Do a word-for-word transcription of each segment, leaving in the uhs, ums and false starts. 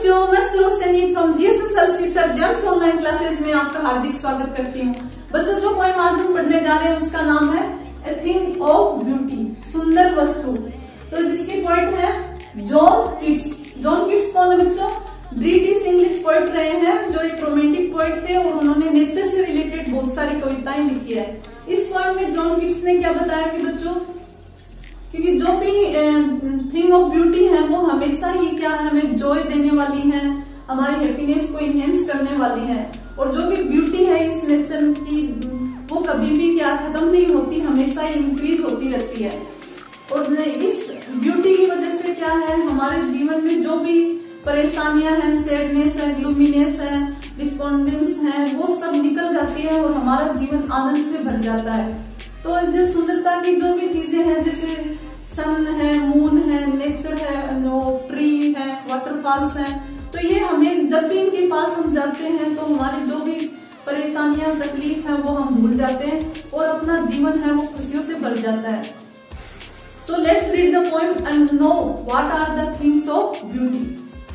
बच्चों, मैं सुरोशनी from GSSLC surgeons online classes में आपका हार्दिक स्वागत करती हूँ। बच्चों, जो पोएम आज हम पढ़ने जा रहे हैं उसका नाम है ए थिंग ऑफ ब्यूटी, सुंदर वस्तु। तो जिसके पोएट है जॉन कीट्स। जॉन कीट्स कौन है बच्चों? ब्रिटिश इंग्लिश पोएट रहे हैं, जो एक रोमांटिक पोएट थे और उन्होंने नेचर से रिलेटेड बहुत सारी कविताएं लिखी है। इस पोएम में जॉन कीट्स ने क्या बताया कि बच्चों, क्योंकि जो भी थिंग ऑफ ब्यूटी है वो हमेशा ही क्या है, हमें जॉय देने वाली है, हमारी हैप्पीनेस को इनहेंस करने वाली है। और जो भी ब्यूटी है इस नेचर की, वो कभी भी क्या खत्म नहीं होती, हमेशा इंक्रीज होती रहती है। और इस ब्यूटी की वजह से क्या है, हमारे जीवन में जो भी परेशानियां हैं, सैडनेस है, ग्लूमीनेस है, डिस्पोंडेंस है, वो सब निकल जाती है और हमारा जीवन आनंद से भर जाता है। तो जो सुंदरता की जो भी चीजें हैं, जैसे सन है, मून है, नेचर है, नो ट्री है, वाटरफॉल्स है, तो ये हमें जब भी इनके पास हम जाते हैं तो हमारी जो भी परेशानियां, तकलीफ है, वो हम भूल जाते हैं और अपना जीवन है वो खुशियों से भर जाता है। So let's read the poem and know what are the things of beauty.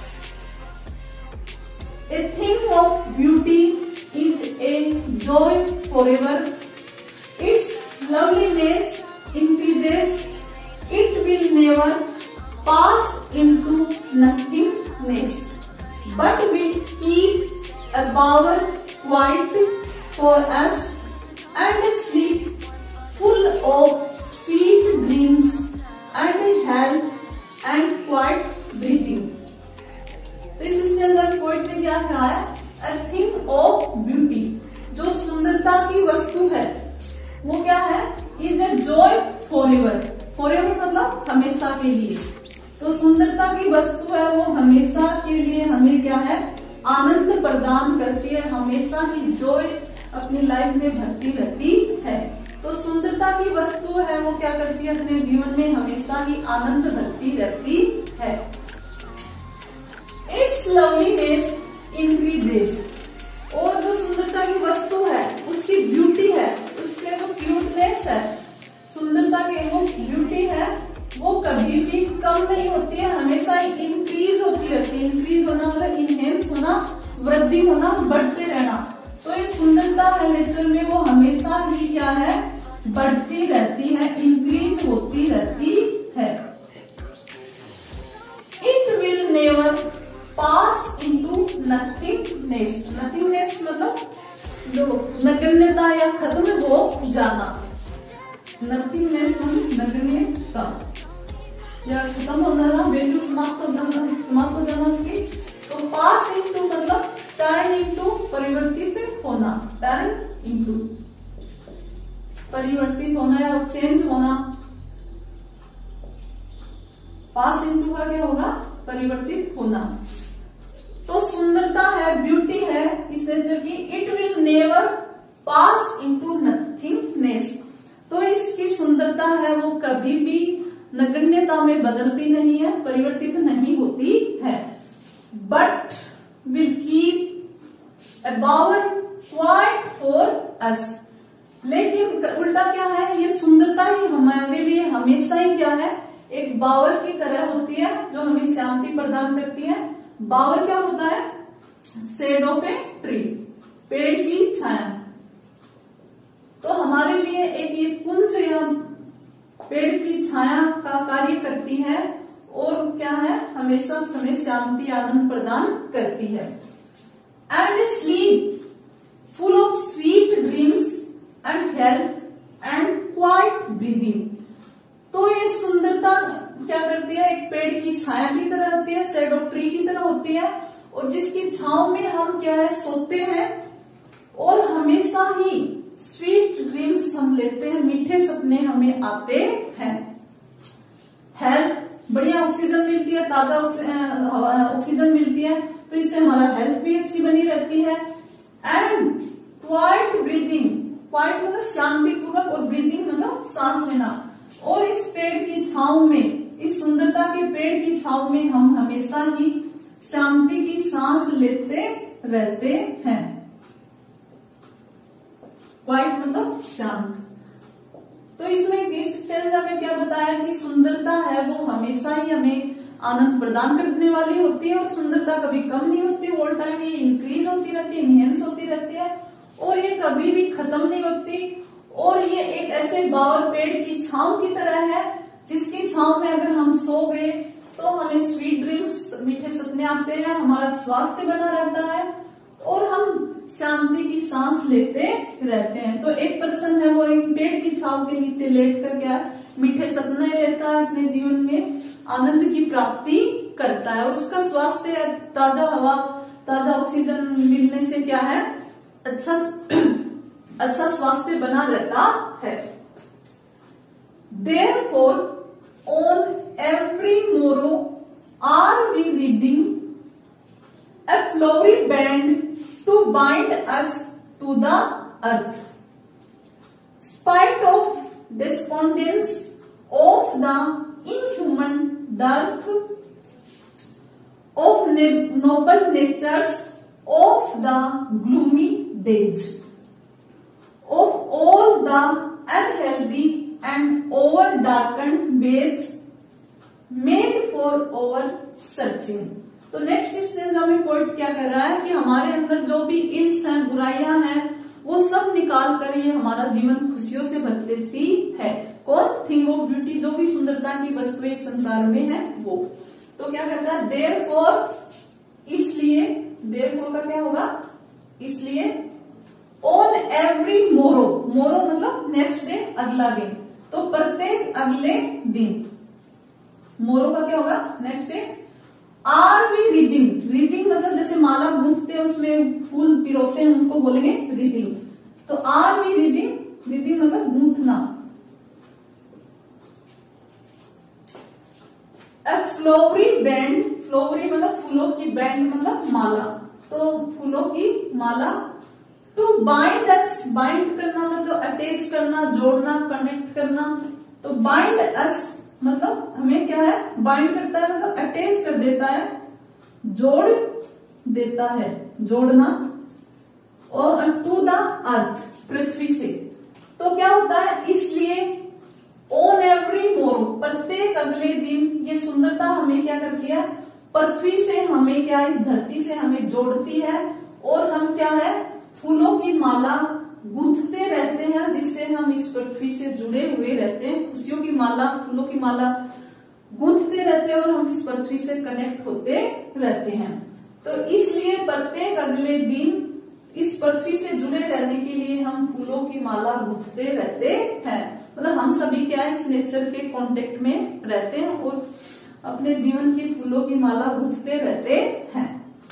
A thing of beauty is a joy forever, it's loveliness increases, it will never pass into nothingness, but will keep a bower quiet for us and sleep full of sweet dreams and health and quiet breathing। तो इसके अंदर poet ने क्या कहा है, a thing of beauty, जो सुंदरता की वस्तु है वो क्या है, is a joy forever. Forever मतलब हमेशा के लिए। तो सुंदरता की वस्तु है वो हमेशा के लिए हमें क्या है, आनंद प्रदान करती है, हमेशा ही जॉय अपनी लाइफ में भरती रहती है। तो सुंदरता की वस्तु है वो क्या करती है, अपने जीवन में हमेशा ही आनंद भरती रहती है। इट्स लवलीनेस इंक्रीजेस, और जो सुंदरता की वस्तु है उसकी ब्यूटी है, उसके जो क्यूटनेस है, सुंदरता की वो ब्यूटी है वो कभी भी कम नहीं होती है, हमेशा ही इंक्रीज होती रहती है। इंक्रीज होना मतलब इनहेंस होना, वृद्धि होना, बढ़ते रहना। तो ये सुंदरता है नेचर में वो हमेशा ही क्या है, बढ़ती रहती है, इंक्रीज होती रहती है। It will never pass into nothingness. Nothingness मतलब जो नगण्यता या खत्म हो जाना। नथिंगनेस मतलब नगण्यता या खत्म हो जाना, वैल्यू समाप्त हो जाना, समाप्त हो जाना उसकी। तो पास इनटू मतलब टर्न इनटू, परिवर्तित होना, टर्न इनटू परिवर्तित होना या चेंज होना। पास इनटू का क्या होगा, परिवर्तित होना। तो सुंदरता है, ब्यूटी है इस नेचर की, it will never pass into nothingness. तो इसकी सुंदरता है वो कभी भी नगण्यता में बदलती नहीं है, परिवर्तित नहीं होती है। But will keep a bower quiet for us. लेकिन उल्टा क्या है, ये सुंदरता ही हमारे लिए हमेशा ही क्या है, एक बावर की तरह होती है जो हमें शांति प्रदान करती है। बावर क्या होता है, शेड ऑफ ए ट्री, पेड़ की छाया। तो हमारे लिए एक ये कुंज या पेड़ की छाया का कार्य करती है और क्या है, हमेशा हमें शांति आनंद प्रदान करती है। And sleep full of sweet dreams and health and quiet breathing. तो ये सुंदरता क्या करती है, एक पेड़ की छाया की तरह होती है, शेड ऑफ ट्री की तरह होती है, और जिसकी छांव में हम क्या है, सोते हैं और हमेशा ही स्वीट ड्रीम्स हम लेते हैं, मीठे सपने हमें आते हैं। हेल्थ, बढ़िया ऑक्सीजन मिलती है, ताजा ऑक्सीजन मिलती है, तो इससे हमारा हेल्थ भी अच्छी बनी रहती है। एंड क्वाइट ब्रीदिंग, क्वाइट मतलब शांतिपूर्वक, और ब्रीदिंग मतलब सांस लेना। और इस पेड़ की छांव में, इस सुंदरता के पेड़ की छांव में हम हमेशा ही शांति की सांस लेते रहते हैं। क्वाइट मतलब शांत। तो इसमें इस स्टेज हमें क्या बताया कि सुंदरता है वो हमेशा ही हमें आनंद प्रदान करने वाली होती है और सुंदरता कभी कम नहीं होती, ऑल टाइम ये इंक्रीज होती रहती है, इनहेंस होती रहती है और ये कभी भी खत्म नहीं होती। और ये एक ऐसे बावल पेड़ की छांव की तरह है जिसकी छांव में अगर हम सो गए तो हमें स्वीट ड्रीम्स, मीठे सपने आते हैं, हमारा स्वास्थ्य बना रहता है और हम शांति की सांस लेते रहते हैं। तो एक पर्सन है वो इस पेड़ की छांव के नीचे लेट कर क्या मीठे सपने लेता है, अपने जीवन में आनंद की प्राप्ति करता है और उसका स्वास्थ्य ताजा हवा, ताजा ऑक्सीजन मिलने से क्या है अच्छा अच्छा स्वास्थ्य बना रहता है। Therefore, on every morrow are we reading a flowery band to bind us to the earth. Spite of despondence of the inhuman dearth of noble natures of the gloomy days, of all the unhealthy and over darkened ways made for our searching. तो next stanza में poet क्या कर रहा है कि हमारे अंदर जो भी इल्स हैं, बुराइयां हैं, वो सब निकाल कर ये हमारा जीवन खुशियों से भर देती है। कौन? थिंग ऑफ ब्यूटी, जो भी सुंदरता की वस्तुएं संसार में है वो। तो क्या कहता है? देयर फॉर, इसलिए, देयर फॉर का क्या होगा? इसलिए, ऑन एवरी मोरो, मोरो मतलब नेक्स्ट डे, अगला दिन, तो प्रत्येक अगले दिन, मोरो का क्या होगा? Next day. Are we wreathing, wreathing मतलब जैसे माला गूंथते हैं उसमें फूल पिरोते हैं उनको बोलेंगे रिदिंग। तो आर वी रिदिंग, रिदिंग मतलब गूंथना। अ फ्लोवरी बैंड, फ्लोवरी मतलब फूलों की, बैंड मतलब माला, तो फूलों की माला। टू बाइंड अस, बाइंड करना मतलब अटैच करना, जोड़ना, कनेक्ट करना। तो बाइंड अस मतलब हमें क्या है? बाइंड करता है मतलब अटैच कर देता है, जोड़ देता है, जोड़ना। और टू द अर्थ, पृथ्वी से। तो क्या होता है? इसलिए ऑन एवरी मोरो, प्रत्येक अगले दिन ये सुंदरता हमें क्या करती है? पृथ्वी से हमें क्या, इस धरती से हमें जोड़ती है और हम क्या है? फूलों की माला गूंथते रहते हैं जिससे हम इस पृथ्वी से जुड़े हुए रहते हैं। खुशियों की माला, फूलों की माला गूंथते रहते हैं और हम इस पृथ्वी से कनेक्ट होते रहते हैं। तो इसलिए प्रत्येक अगले दिन इस पृथ्वी से जुड़े रहने के लिए हम फूलों की माला गूंथते रहते हैं। मतलब हम सभी क्या है? इस नेचर के कांटेक्ट में रहते हैं और अपने जीवन की फूलों की माला गूंथते रहते हैं।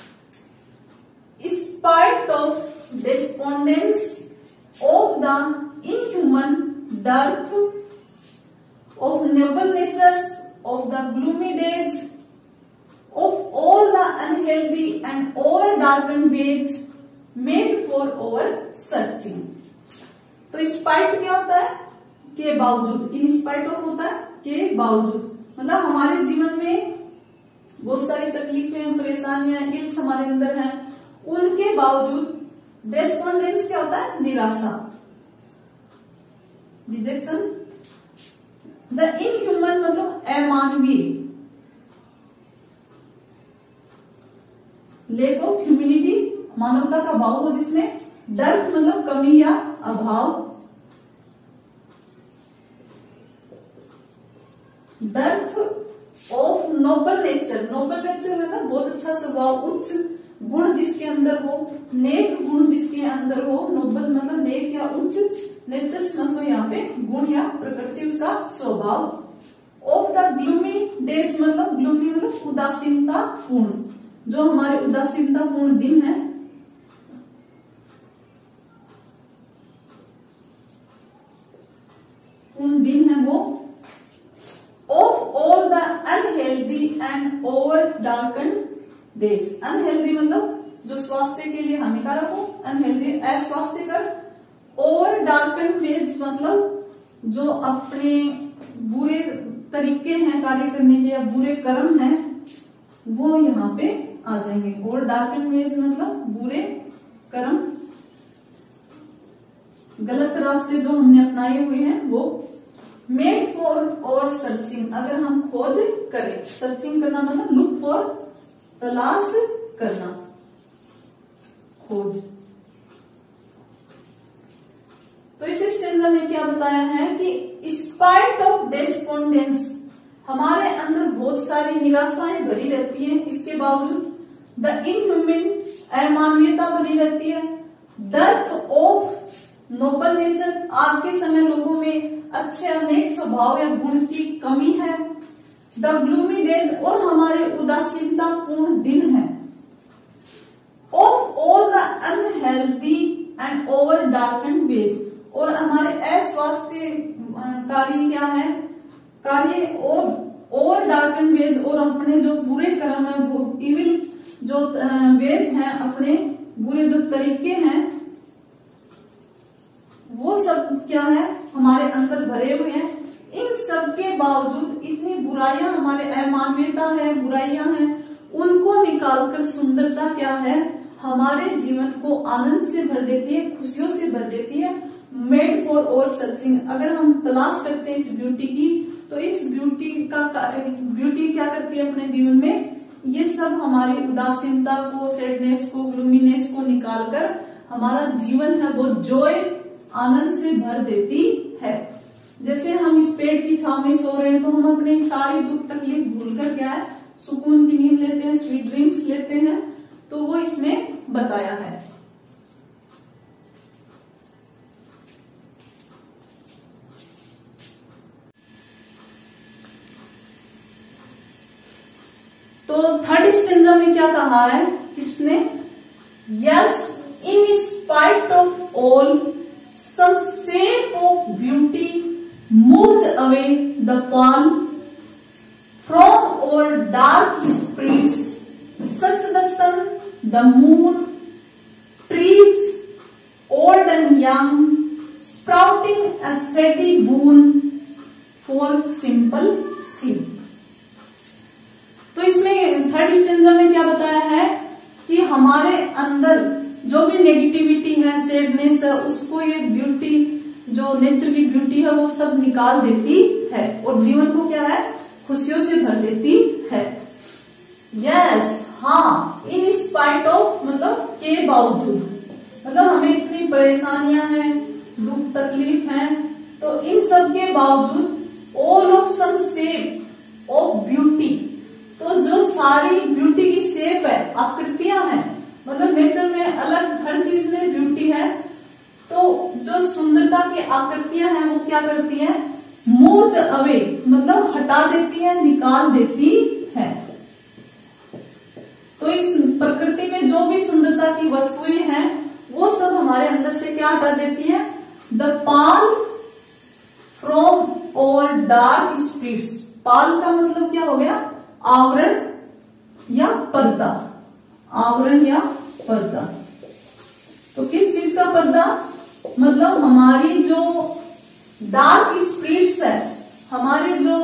Spite of despondence of the inhuman dearth of noble natures of the gloomy days, of all the unhealthy and all darkened ways made for our searching. तो स्पाइट क्या होता है? के बावजूद, इन स्पाइट ऑफ होता है के बावजूद, मतलब हमारे जीवन में बहुत सारी तकलीफें, परेशानियां, इल्स हमारे अंदर हैं, उनके बावजूद। डेस्पोंडेंस क्या होता है? निराशा, रिजेक्शन। द इनह्यूमन मतलब अमानवीय, लेक ऑफ ह्यूमिनिटी, मानवता का भाव हो जिसमें। डर्थ मतलब कमी या अभाव, dearth of noble nature, noble nature मतलब बहुत अच्छा स्वभाव, उच्च गुण जिसके अंदर हो, नेक गुण जिसके अंदर हो। नोबल मतलब नेक या उच्च, नेचर्स मतलब यहाँ पे गुण या प्रकृति, उसका स्वभाव। ऑफ द ग्लूमी डेज मतलब ग्लूमी मतलब उदासीनता पूर्ण, जो हमारे उदासीनता पूर्ण दिन है, पूर्ण दिन है वो। Of all the unhealthy and over darken days, unhealthy मतलब जो स्वास्थ्य के लिए हानिकारक हो, अनहेल्दी अस्वास्थ्यकर। ओवर डार्कन फेज मतलब जो अपने बुरे तरीके हैं कार्य करने के या बुरे कर्म हैं वो यहाँ पे आ जाएंगे। ओवर डार्कन फेज मतलब बुरे कर्म, गलत रास्ते जो हमने अपनाए हुए हैं वो। मेड फॉर और सर्चिंग, अगर हम खोज करें, सर्चिंग करना मतलब लुक फॉर, तलाश करना, खोज। तो इस स्टेंजा में क्या बताया है कि स्पाइट ऑफ डेस्पोंडेंस, हमारे अंदर बहुत सारी निराशाएं भरी रहती है, इसके बावजूद द इनह्यूमन, अमानवीयता भरी रहती है, डेथ ऑफ नोबल नेचर, आज के समय लोगों में अच्छे अनेक स्वभाव या गुण की कमी है, द ग्लूमी डेज, और हमारे उदासीनता पूर्ण दिन है, of all the unhealthy and over darken ways, और हमारे अस्वास्थ्यकारी क्या है कार्य, और ओवर डार्कन वेज, और अपने जो बुरे कर्म है, वो इविल जो वेज हैं, अपने बुरे जो तरीके हैं, वो सब क्या है हमारे अंदर भरे हुए हैं। इन सब के बावजूद इतनी बुराइयां, हमारे अमानवीयता है, बुराइयां हैं, उनको निकालकर सुंदरता क्या है हमारे जीवन को आनंद से भर देती है, खुशियों से भर देती है। मेड फॉर और सर्चिंग, अगर हम तलाश करते हैं इस ब्यूटी की, तो इस ब्यूटी का ब्यूटी क्या करती है अपने जीवन में, ये सब हमारी उदासीनता को, सैडनेस को, ग्लूमीनेस को निकालकर हमारा जीवन है वो जॉय, आनंद से भर देती है। जैसे हम इस पेड़ की छांव में सो रहे हैं, तो हम अपने सारी दुख तकलीफ भूलकर क्या है सुकून की नींद लेते हैं, स्वीट ड्रीम्स लेते हैं, तो वो इसमें बताया है। तो थर्ड स्टेंजा में क्या कहा है इसने, yes in spite of all some shape of beauty moves away the palm from our dark spirits, such the sun, the moon, trees, old and young, sprouting a steady boon for simple sheep। तो इसमें third stanza में क्या बताया है कि हमारे अंदर जो भी नेगेटिविटी है, सैडनेस है, उसको ये ब्यूटी जो नेचर की ब्यूटी है वो सब निकाल देती है और जीवन को क्या है खुशियों से भर देती है। यस, हाँ, इन स्पाइट ऑफ मतलब के बावजूद, मतलब हमें इतनी परेशानियां हैं, दुख तकलीफ है, तो इन सब के बावजूद all of some shape of beauty, तो जो सारी ब्यूटी की शेप है, आकृतियां हैं, मतलब नेचर में अलग हर चीज में ब्यूटी है, तो जो सुंदरता की आकृतियां हैं वो क्या करती हैं, मूव्स अवे मतलब हटा देती है, निकाल देती है। तो इस प्रकृति में जो भी सुंदरता की वस्तुएं हैं वो सब हमारे अंदर से क्या हटा देती है, the pall from our dark spirits. Pall का मतलब क्या हो गया, आवरण या पर्दा, आवरण या पर्दा। तो किस चीज का पर्दा, मतलब हमारी जो डार्क स्पिरिट्स है, हमारे जो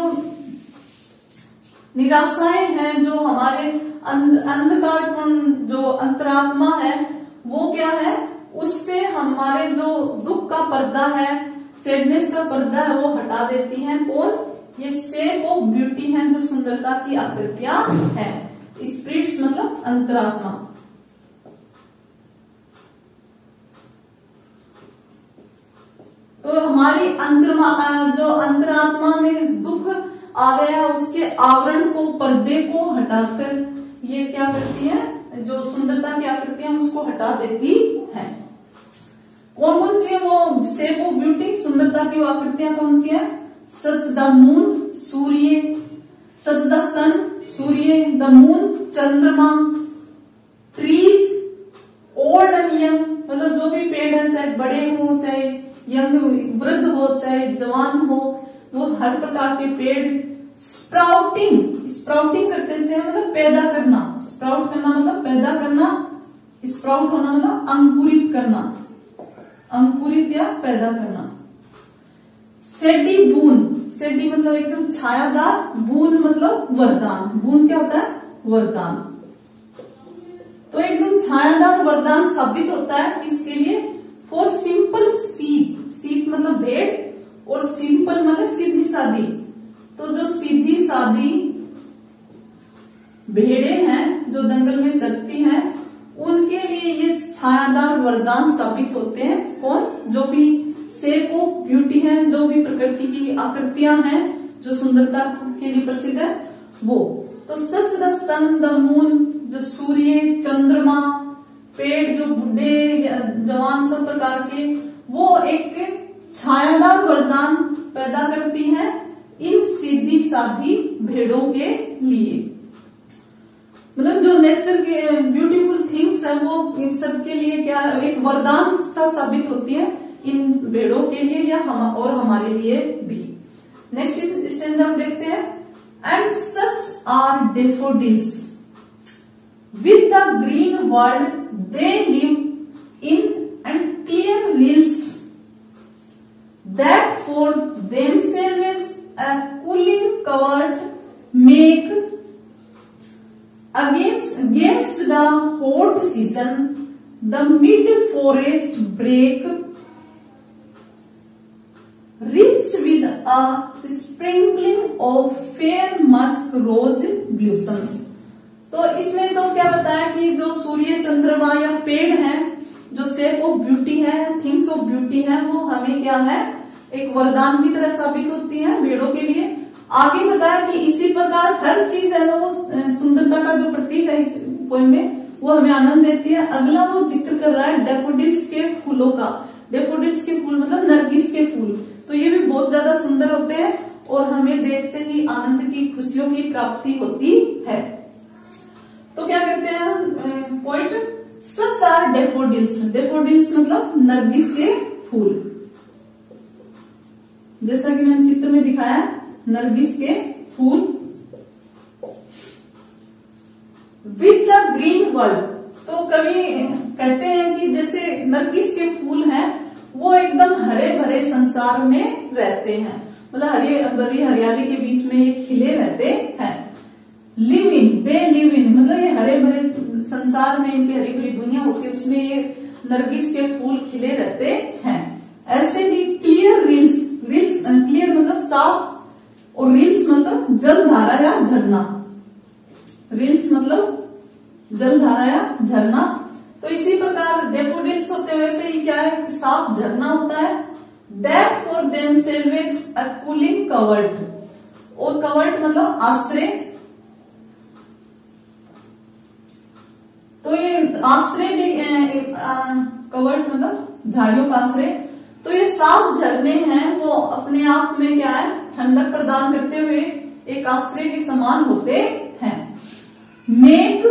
निराशाएं हैं, जो हमारे अंधकारपूर्ण जो अंतरात्मा है, वो क्या है, उससे हमारे जो दुख का पर्दा है, सैडनेस का पर्दा है, वो हटा देती है। कौन, ये शेप ऑफ ब्यूटी है, जो सुंदरता की आकृतियां है। स्पिरिट्स मतलब अंतरात्मा। तो हमारी अंतरमा जो अंतरात्मा में दुख आ गया, उसके आवरण को, पर्दे को हटाकर ये क्या करती है, जो सुंदरता की आकृतियां उसको हटा देती है। कौन कौन सी है वो शेप ऑफ ब्यूटी, सुंदरता की वो आकृतियां कौन सी है, सच द मून सूर्य, सच द सन सूर्य, द मून चंद्रमा, ट्रीज ओल्ड एंड यंग मतलब जो भी पेड़ है, चाहे बड़े हो, चाहे यंग वृद्ध हो, चाहे जवान हो, वो हर प्रकार के पेड़। स्प्राउटिंग, स्प्राउटिंग करते थे मतलब पैदा करना, स्प्राउट करना मतलब पैदा करना, स्प्राउट होना मतलब अंकुरित करना, अंकुरित या पैदा करना। सेडी बून, सेडी मतलब एकदम छायादार, बून मतलब वरदान, बून क्या होता है, वरदान। तो एकदम छायादार वरदान साबित होता है किसके लिए, फॉर सिंपल सीप, सीप मतलब भेड़, और सिंपल मतलब सीधी सादी। तो जो सीधी सादी भेड़े हैं जो जंगल में चलती हैं, उनके लिए ये छायादार वरदान साबित होते हैं। कौन? जो भी शेप ऑफ ब्यूटी है, जो भी प्रकृति की आकृतियां हैं जो सुंदरता के लिए प्रसिद्ध है वो। तो such the sun the moon, जो सूर्य, चंद्रमा, पेड़ जो बूढ़े जवान सब प्रकार के, वो एक छायादार वरदान पैदा करती है इन सीधी सादी भेड़ों के लिए। मतलब जो नेचर के ब्यूटीफुल थिंग्स है वो इन सब के लिए क्या एक वरदान सा साबित होती है इन भेड़ों के लिए या हम और हमारे लिए भी। नेक्स्ट स्टेंजा हम देखते हैं। And such are daffodils with the green world they live in and clear rills that for themselves a cooling covert make against against the hot season the mid forest break rich with a sprinkling of fair musk rose blossoms। तो इसमें तो क्या बताया कि जो सूर्य, चंद्रमा या पेड़ हैं, जो शेप ऑफ ब्यूटी है, थिंग्स ऑफ ब्यूटी है, वो हमें क्या है एक वरदान की तरह साबित होती है भेड़ों के लिए। आगे बताया कि इसी प्रकार हर चीज है ना वो सुंदरता का जो प्रतीक है इस पोएम में वो हमें आनंद देती है। अगला वो जिक्र कर रहा है डेफोडिल्स के फूलों का। डेफोडिल्स के फूल मतलब नरगिस के फूल, तो ये भी बहुत ज्यादा सुंदर होते हैं और हमें देखते ही आनंद की, खुशियों की प्राप्ति होती है। तो क्या कहते हैं poet, such are daffodils. Daffodils मतलब नरगिस के फूल, जैसा कि मैंने चित्र में दिखाया नरगिस के फूल। विद द ग्रीन वर्ल्ड, तो कवि कहते हैं कि जैसे नरगिस के फूल हैं वो एकदम हरे भरे संसार में रहते हैं, मतलब हरी भरी हरियाली के बीच में ये खिले रहते हैं। लिव इन, दे लिव इन मतलब ये हरे भरे संसार में इनकी हरी भरी दुनिया होती है, उसमें ये नरगिस के फूल खिले रहते हैं। ऐसे ही क्लियर रील्स, रील्स क्लियर मतलब साफ, और रील्स मतलब जलधारा या झरना। रील्स मतलब जलधारा या झरना। तो इसी प्रकार डेफोडिल्स होते हैं वैसे ही क्या है साफ झरना होता है। That for themselves a cooling covert, और कवर्ट मतलब आश्रय। तो ये आश्रय भी कवर्ट मतलब झाड़ियों का आश्रय। तो ये साफ झरने हैं वो अपने आप में क्या है ठंडक प्रदान करते हुए एक आश्रय के समान होते हैं। Make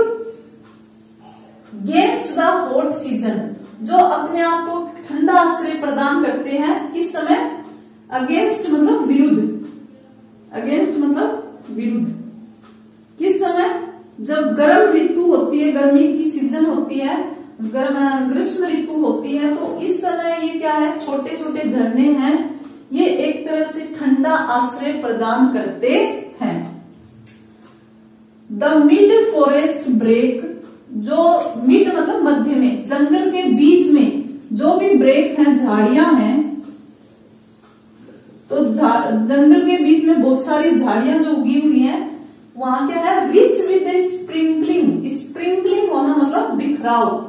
against the hot season, जो अपने आप को ठंडा आश्रय प्रदान करते हैं किस समय, अगेंस्ट मतलब विरुद्ध, अगेंस्ट मतलब विरुद्ध। किस समय, जब गर्म ऋतु होती है, गर्मी की सीजन होती है, ग्रीष्म ऋतु होती है, तो इस समय ये क्या है छोटे छोटे झरने हैं, ये एक तरह से ठंडा आश्रय प्रदान करते हैं। द मिड फॉरेस्ट ब्रेक, जो मिड मतलब मध्य में, जंगल के बीच में जो भी ब्रेक है झाड़ियां हैं, तो जंगल के बीच में बहुत सारी झाड़ियां जो उगी हुई हैं, वहां क्या है रिच विद स्प्रिंकलिंग। स्प्रिंकलिंग होना मतलब बिखराव,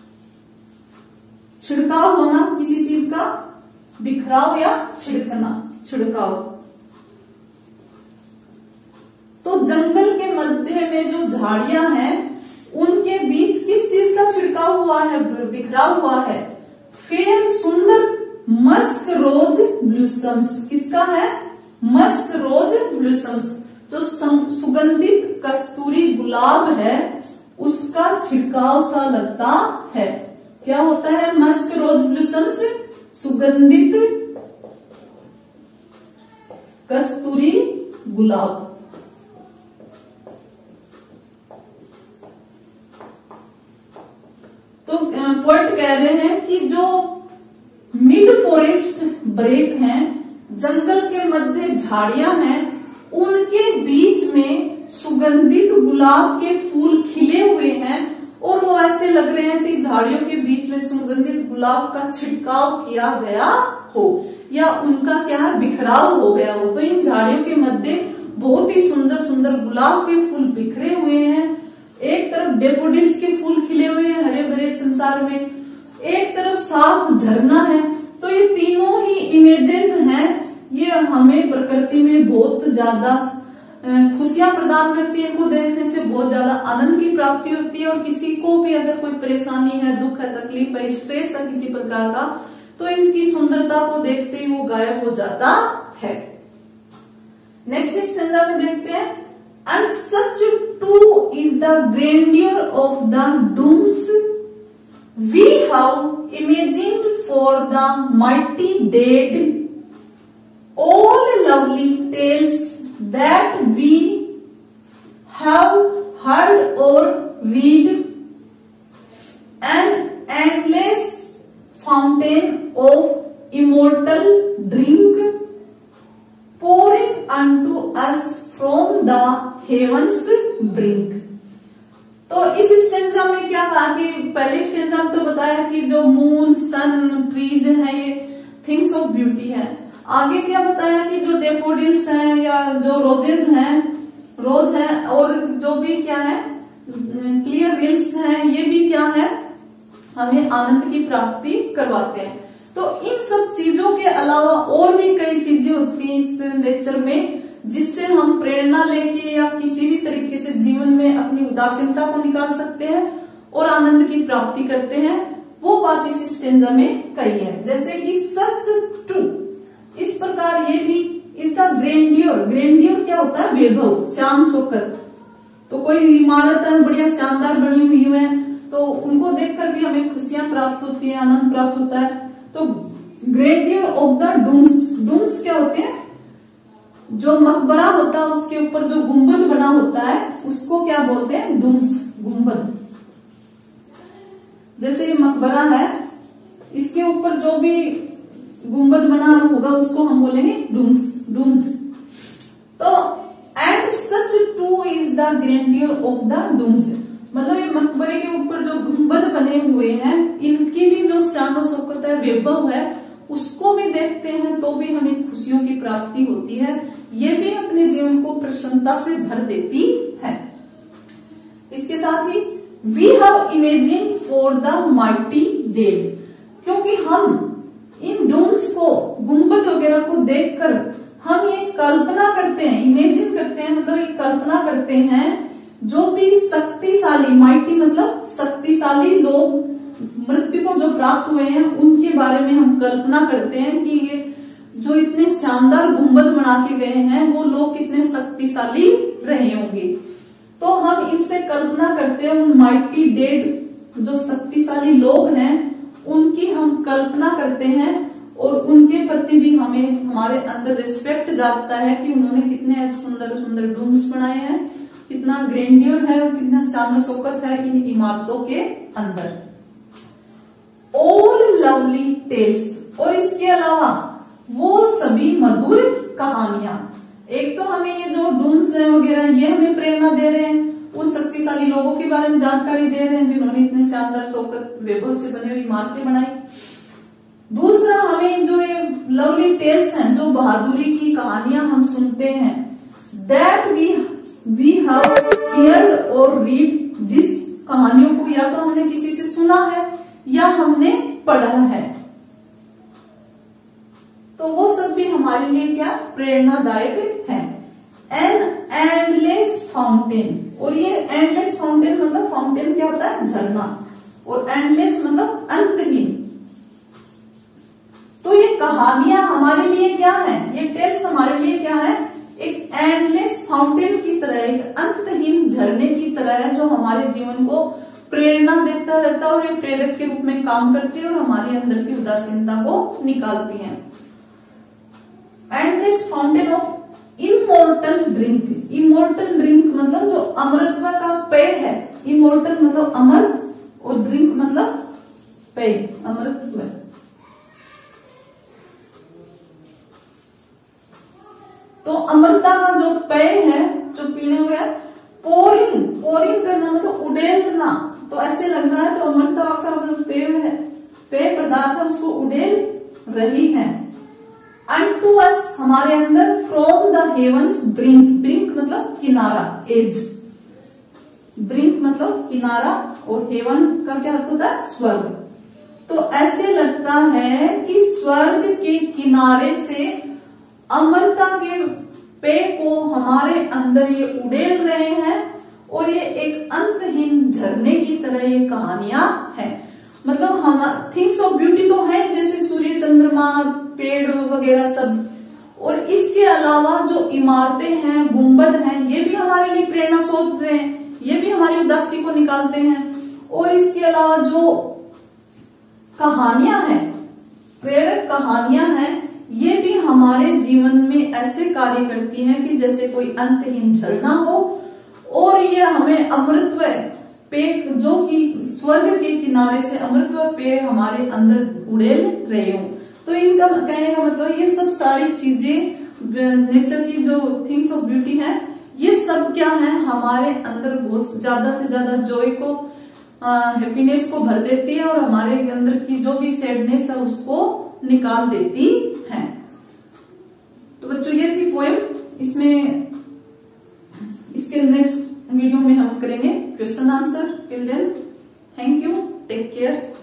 छिड़काव होना किसी चीज का, बिखराव या छिड़कना, छिड़काव। तो जंगल के मध्य में जो झाड़ियां हैं उनके बीच किस चीज का छिड़काव हुआ है, बिखराव हुआ है, फेयर सुंदर मस्क रोज ब्लूसम्स। किसका है, मस्क रोज ब्लूसम्स, जो सुगंधित कस्तूरी गुलाब है उसका छिड़काव सा लगता है। क्या होता है मस्क रोज ब्लूसम्स, सुगंधित कस्तूरी गुलाब। तो पोएट कह रहे हैं कि जो मिड फॉरेस्ट ब्रेक हैं, जंगल के मध्य झाड़ियां हैं, उनके बीच में सुगंधित गुलाब के फूल खिले हुए हैं और वो ऐसे लग रहे हैं कि झाड़ियों के बीच में सुगंधित गुलाब का छिड़काव किया गया हो। या उनका क्या है बिखराव हो गया हो। तो इन झाड़ियों के मध्य बहुत ही सुंदर सुंदर गुलाब के फूल बिखरे हुए हैं। एक तरफ डेफोडिल्स के फूल खिले हुए हैं हरे भरे संसार में, एक तरफ साफ झरना है। तो ये तीनों ही इमेजेस हैं, ये हमें प्रकृति में बहुत ज्यादा खुशियां प्रदान करती है। इनको देखने से बहुत ज्यादा आनंद की प्राप्ति होती है। और किसी को भी अगर कोई परेशानी है, दुख है, तकलीफ है, स्ट्रेस है किसी प्रकार का, तो इनकी सुंदरता को देखते ही वो गायब हो जाता है। नेक्स्ट स्टेंजा में देखते हैं, and such too is the grandeur of the dooms we have imagined for the mighty dead, all lovely tales that we have heard or read, an endless fountain of immortal drink pouring unto us from the heavens brink। तो इस stanza में क्या कहा कि पहले stanza में तो बताया कि जो मून, सन, ट्रीज है ये थिंग्स ऑफ ब्यूटी है। आगे क्या बताया कि जो डेफोडिल्स हैं या जो रोजेज हैं, रोज है, और जो भी क्या है क्लियर रिल्स हैं, ये भी क्या है हमें आनंद की प्राप्ति करवाते हैं। तो इन सब चीजों के अलावा और भी कई चीजें होती हैं इस नेचर में, जिससे हम प्रेरणा लेके या किसी भी तरीके से जीवन में अपनी उदासीनता को निकाल सकते हैं और आनंद की प्राप्ति करते हैं। वो बात इस स्टेंजा में कही है, जैसे कि सच टू, इस प्रकार ये भी इज द ग्रैंडियर। ग्रैंडियर क्या होता है वैभव, शान शौकत। तो कोई इमारत है बढ़िया शानदार बनी हुई है तो उनको देखकर भी हमें खुशियां प्राप्त होती है, आनंद प्राप्त होता है। तो grandeur of the dooms, dooms क्या होते हैं, जो मकबरा होता है उसके ऊपर जो गुंबद बना होता है उसको क्या बोलते हैं, डूम्स, गुंबद। जैसे ये मकबरा है, इसके ऊपर जो भी गुंबद बना होगा उसको हम बोलेंगे डूम्स, डूम्स। तो and such too is the grandeur of the dooms, मतलब ये मकबरे के ऊपर जो गुंबद बने हुए हैं इनकी भी जो शान और शौकत है, वैभव है, उसको भी देखते हैं तो भी हमें खुशियों की प्राप्ति होती है। ये भी अपने जीवन को प्रसन्नता से भर देती है। इसके साथ ही we have imagine for the mighty dead, क्योंकि हम इन डूम्स को, गुंबद वगैरह को देखकर हम ये कल्पना करते हैं, इमेजिन करते हैं, मतलब ये कल्पना करते हैं जो भी शक्तिशाली, माइटी मतलब शक्तिशाली लोग मृत्यु को जो प्राप्त हुए हैं उनके बारे में हम कल्पना करते हैं कि ये जो इतने शानदार गुंबद बना के गए हैं वो लोग कितने शक्तिशाली रहे होंगे। तो हम इनसे कल्पना करते हैं, उन माइटी डेड जो शक्तिशाली लोग हैं उनकी हम कल्पना करते हैं और उनके प्रति भी हमें हमारे अंदर रिस्पेक्ट जागता है कि उन्होंने कितने सुंदर सुंदर डूम्स बनाए हैं, कितना ग्रैंडियर है और कितना शान शौकत है इन इमारतों के अंदर। ऑल लवली टेल्स, और इसके अलावा वो सभी मधुर कहानियां। एक तो हमें ये जो डूम्स है वगैरह ये हमें प्रेरणा दे रहे हैं, उन शक्तिशाली लोगों के बारे में जानकारी दे रहे हैं जिन्होंने इतने शानदार शौकत वैभव से बनी हुई इमारतें बनाई। दूसरा, हमें जो ये लवली टेल्स हैं, जो बहादुरी की कहानियां हम सुनते हैं, that we we have heard और रीड, जिस कहानियों को या तो हमने किसी से सुना है या हमने पढ़ा है, तो वो सब भी हमारे लिए क्या प्रेरणादायक है। एन एंडलेस फाउंटेन, और ये एंडलेस फाउंटेन मतलब फाउंटेन क्या होता है, झरना, और एंडलेस मतलब अंतहीन। तो ये कहानियां हमारे लिए क्या है, ये टेल्स हमारे लिए क्या है, एक एंडलेस फाउंटेन की तरह, एक अंतहीन झरने की तरह है जो हमारे जीवन को प्रेरणा देता रहता है और ये प्रेरक के रूप में काम करती है और हमारे अंदर की उदासीनता को निकालती है। Endless fountain of immortal drink, immortal drink मतलब जो अमरत्व का पेय है, इमोर्टल मतलब अमर और ड्रिंक मतलब पेय, अमरत्व। तो अमरता का जो पेय है, जो पीने हुए है, पोरिंग, पोरिंग करना मतलब उड़ेलना, तो ऐसे लगना है तो अमरता का जो पेय है, पेय पदार्थ है उसको उड़ेल रही है। टू अस हमारे अंदर from the heavens brink, brink मतलब किनारा, एज, ब्रिंक मतलब किनारा और हेवन का क्या अर्थ होता है, स्वर्ग। तो ऐसे लगता है कि स्वर्ग के किनारे से अमरता के पेय को हमारे अंदर ये उड़ेल रहे हैं और ये एक अंतहीन झरने की तरह ये कहानियां हैं। मतलब हम थिंग्स ऑफ ब्यूटी तो है जैसे सूर्य, चंद्रमा, पेड़ वगैरह सब, और इसके अलावा जो इमारतें हैं, गुंबद हैं, ये भी हमारे लिए प्रेरणा स्रोत हैं, ये भी हमारी उदासी को निकालते हैं। और इसके अलावा जो कहानियां हैं, प्रेरक कहानियां हैं, ये भी हमारे जीवन में ऐसे कार्य करती हैं कि जैसे कोई अंतहीन झरना हो और ये हमें अमृतत्व पेय, जो कि स्वर्ग के किनारे से अमृतत्व पेय हमारे अंदर उड़ेल रहे हो। तो इनका कहने का मतलब ये सब सारी चीजें नेचर की जो थिंग्स ऑफ ब्यूटी है, ये सब क्या है, हमारे अंदर बहुत ज्यादा से ज्यादा जॉय को, हैप्पीनेस को भर देती है और हमारे अंदर की जो भी सैडनेस है उसको निकाल देती है। तो बच्चों ये थी पोएम। इसमें इसके नेक्स्ट वीडियो में हम करेंगे question answer. Till then thank you, take care.